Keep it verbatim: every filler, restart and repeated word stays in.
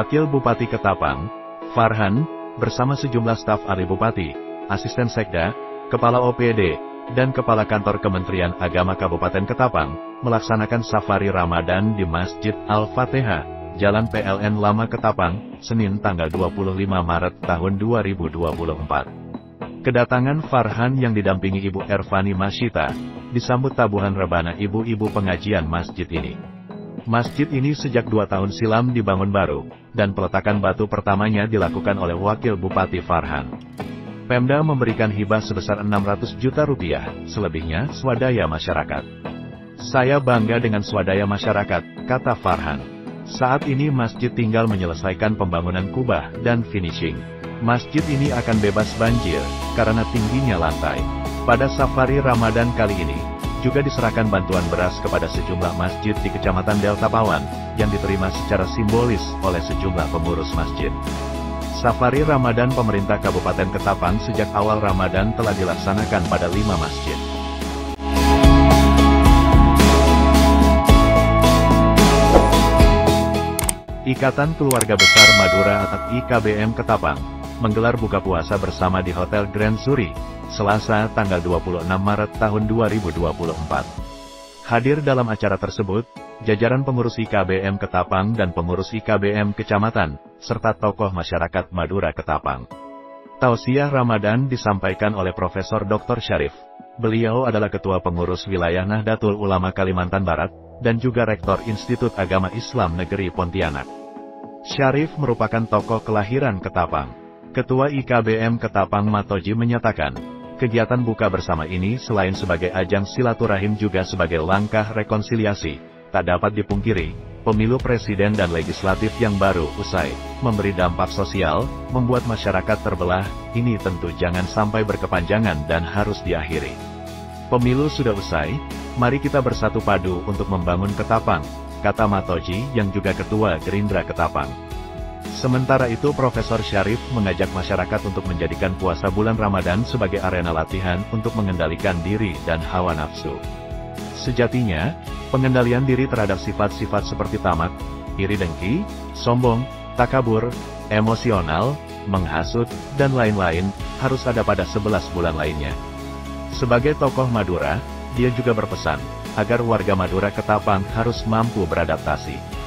Wakil Bupati Ketapang, Farhan, bersama sejumlah staf ahli Bupati, Asisten Sekda, Kepala O P D, dan Kepala Kantor Kementerian Agama Kabupaten Ketapang, melaksanakan safari Ramadan di Masjid Al-Fatihah, Jalan P L N Lama Ketapang, Senin tanggal dua puluh lima Maret tahun dua ribu dua puluh empat. Kedatangan Farhan yang didampingi Ibu Ervani Masyita, disambut tabuhan rebana ibu-ibu pengajian masjid ini. Masjid ini sejak dua tahun silam dibangun baru, dan peletakan batu pertamanya dilakukan oleh Wakil Bupati Farhan. Pemda memberikan hibah sebesar enam ratus juta rupiah, selebihnya swadaya masyarakat. Saya bangga dengan swadaya masyarakat, kata Farhan. Saat ini masjid tinggal menyelesaikan pembangunan kubah dan finishing. Masjid ini akan bebas banjir, karena tingginya lantai. Pada safari Ramadan kali ini, juga diserahkan bantuan beras kepada sejumlah masjid di Kecamatan Delta Pawan, yang diterima secara simbolis oleh sejumlah pengurus masjid. Safari Ramadan pemerintah Kabupaten Ketapang sejak awal Ramadan telah dilaksanakan pada lima masjid. Ikatan Keluarga Besar Madura atau I K B M Ketapang menggelar buka puasa bersama di Hotel Grand Suri, Selasa tanggal dua puluh enam Maret tahun dua ribu dua puluh empat. Hadir dalam acara tersebut, jajaran pengurus I K B M Ketapang dan pengurus I K B M Kecamatan, serta tokoh masyarakat Madura Ketapang. Tausiah Ramadan disampaikan oleh Profesor Doktor Syarif. Beliau adalah Ketua Pengurus Wilayah Nahdlatul Ulama Kalimantan Barat, dan juga Rektor Institut Agama Islam Negeri Pontianak. Syarif merupakan tokoh kelahiran Ketapang. Ketua I K B M Ketapang Matoji menyatakan, kegiatan buka bersama ini selain sebagai ajang silaturahim juga sebagai langkah rekonsiliasi. Tak dapat dipungkiri, pemilu presiden dan legislatif yang baru usai, memberi dampak sosial, membuat masyarakat terbelah, ini tentu jangan sampai berkepanjangan dan harus diakhiri. Pemilu sudah usai, mari kita bersatu padu untuk membangun Ketapang, kata Matoji yang juga Ketua Gerindra Ketapang. Sementara itu Profesor Syarif mengajak masyarakat untuk menjadikan puasa bulan Ramadan sebagai arena latihan untuk mengendalikan diri dan hawa nafsu. Sejatinya, pengendalian diri terhadap sifat-sifat seperti tamak, iri dengki, sombong, takabur, emosional, menghasut, dan lain-lain, harus ada pada sebelas bulan lainnya. Sebagai tokoh Madura, dia juga berpesan, agar warga Madura Ketapang harus mampu beradaptasi.